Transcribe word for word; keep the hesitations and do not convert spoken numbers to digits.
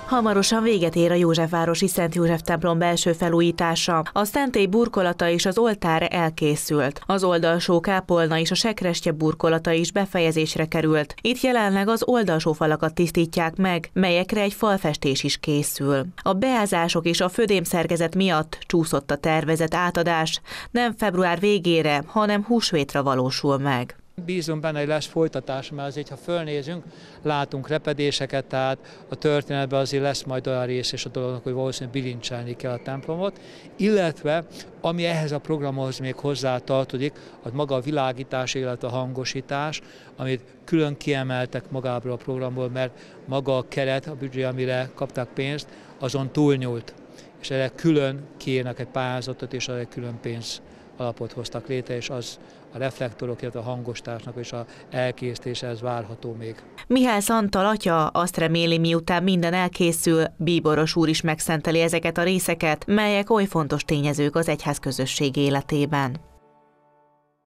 Hamarosan véget ér a Józsefvárosi Szent József templom belső felújítása. A szentély burkolata és az oltár elkészült. Az oldalsó kápolna és a sekrestye burkolata is befejezésre került. Itt jelenleg az oldalsó falakat tisztítják meg, melyekre egy falfestés is készül. A beázások és a födémszerkezet miatt csúszott a tervezett átadás, nem február végére, hanem húsvétra valósul meg. Bízom benne, hogy lesz folytatás, mert azért, ha fölnézünk, látunk repedéseket, tehát a történetben azért lesz majd olyan rész és a dolognak, hogy valószínűleg bilincselni kell a templomot, illetve ami ehhez a programhoz még hozzá tartozik, az maga a világítás, illetve a hangosítás, amit külön kiemeltek magából a programból, mert maga a keret, a büdzsé, amire kapták pénzt, azon túlnyúlt, és erre külön kiírnak egy pályázatot, és erre külön pénz alapot hoztak létre, és az a reflektorok, illetve a hangosításnak és az elkészítése, ez várható még. Mihály Antal atya azt reméli, miután minden elkészül, Bíboros úr is megszenteli ezeket a részeket, melyek oly fontos tényezők az egyházközösség életében.